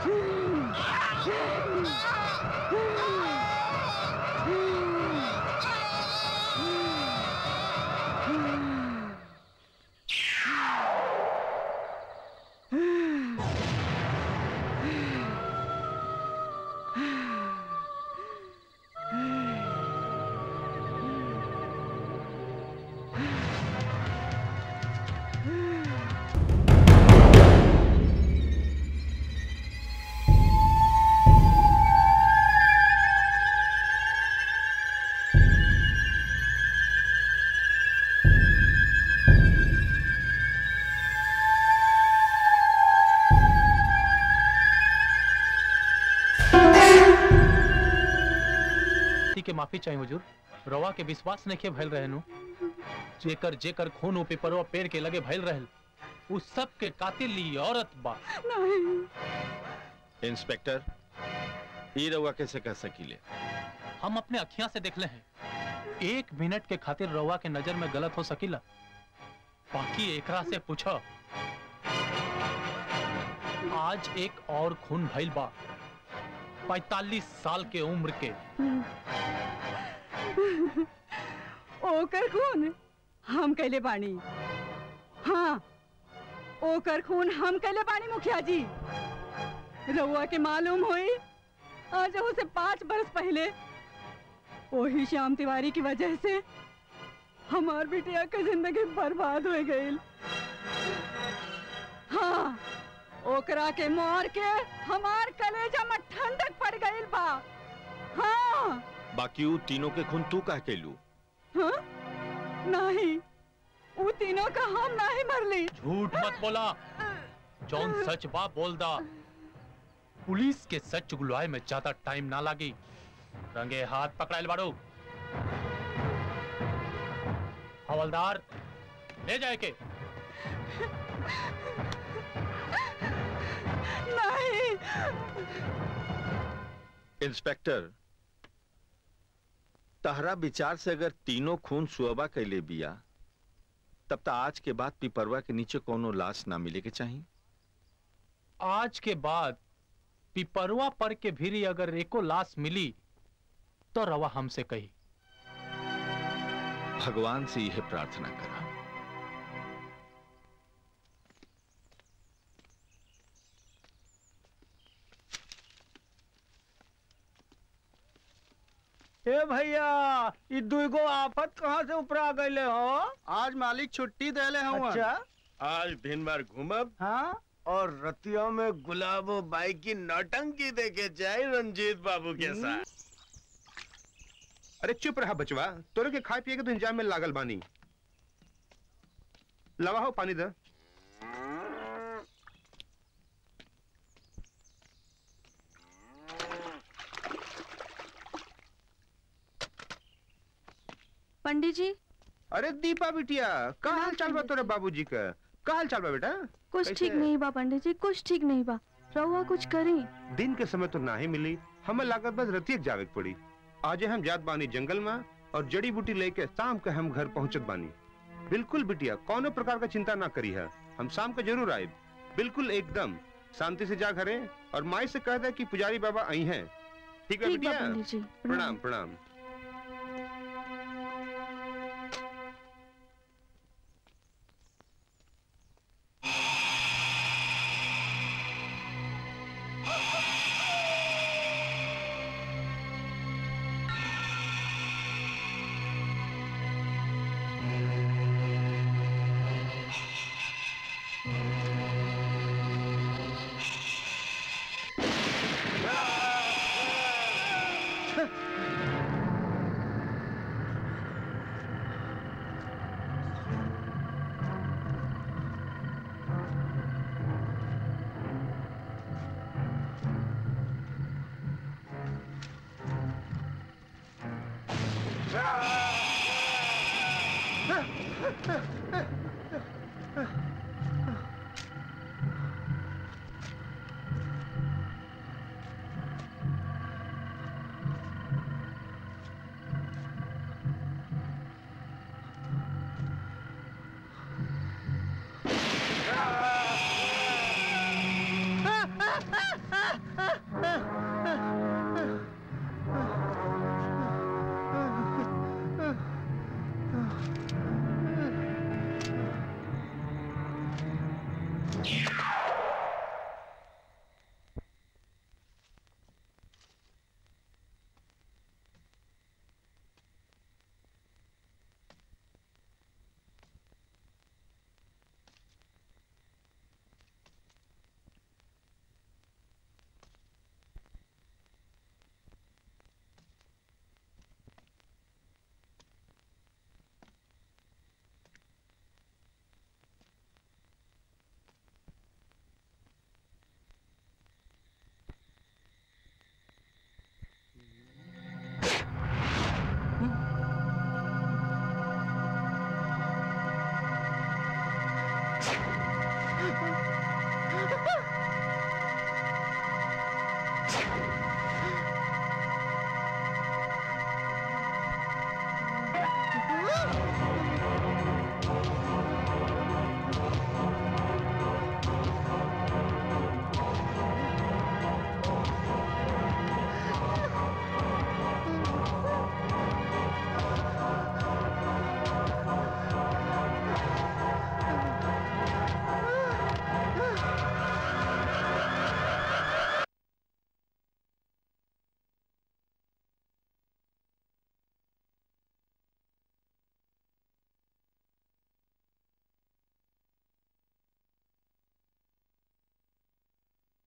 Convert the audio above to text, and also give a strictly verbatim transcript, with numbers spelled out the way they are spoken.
के माफी चाहिए हुजूर, रवा के विश्वास नहीं के भैल रहनु, जेकर जेकर खून ओ पिपरवा पेड़ के लगे भैल रहल, उस सब के कातिल ली औरत बा। नहीं। इंस्पेक्टर, ये रवा कैसे कह सकीले? हम अपने अखियां से देख ले हैं, एक मिनट के खातिर रवा के नजर में गलत हो सकीला, बाकी एकरा से पूछो। आज एक और खून भैल बा, पैतालीस साल के उम्र के। ओकर खून हम कैले बानी। हाँ, ओकर खून हम कैले बानी मुखिया जी। रउआ के मालूम हुई, आज से पांच बरस पहले वही श्याम तिवारी की वजह से हमार बिटिया की जिंदगी बर्बाद हो गई। हाँ, ओकरा के मार के हमार कलेजा में ठंडक पड़ गई बा। हाँ। बाकी वो तीनों के खून तू कह के लू? हाँ? नहीं, वो तीनों का हम नहीं मरली। झूठ मत बोला, जौन सच बा बोल दा। पुलिस के सच चुगलवाए में ज्यादा टाइम ना लगी, रंगे हाथ पकड़ाइल बाड़ू। हवलदार ले जाए के। नहीं। इंस्पेक्टर, तहरा विचार से अगर तीनों खून सुअबा कैले बिया, तब तक आज के बाद पिपरवा के नीचे कोनो लाश ना मिले के चाहिए। आज के बाद पिपरवा पर के भीरी अगर एको लाश मिली तो रवा हमसे कही। भगवान से यह प्रार्थना करा। ए भैया, ये दुगो आफत कहाँ से उपरा गए हो? आज मालिक छुट्टी देले हूँ। अच्छा? आज दिन भर घूमब। हाँ? और रतियों में गुलाबो बाई की नौटंकी देखे जाए रंजीत बाबू के साथ। अरे चुप रहा बचवा, तोरे के खाए पिए के तो इंतजाम में लागल बानी। लवा हो पानी दे। पंडित जी। अरे दीपा बिटिया, का हाल चाल बा तोरे बाबूजी का? का हाल चाल बा बेटा? कुछ ठीक नहीं बा पंडित जी, कुछ ठीक नहीं बा। रहुआ कुछ करी। दिन के समय तो ना ही मिली, हमें लागत बस रतियक जावे के पड़ी। आज हम जात बानी जंगल में और जड़ी बूटी लेके शाम के हम घर पहुंचत बानी। बिल्कुल बिटिया, कोनो प्रकार का चिंता ना करी है, हम शाम को जरूर आए। बिल्कुल एकदम शांति से जा घरे और माई से कह दे कि पुजारी बाबा आई हैं। ठीक है बिटिया? प्रणाम प्रणाम।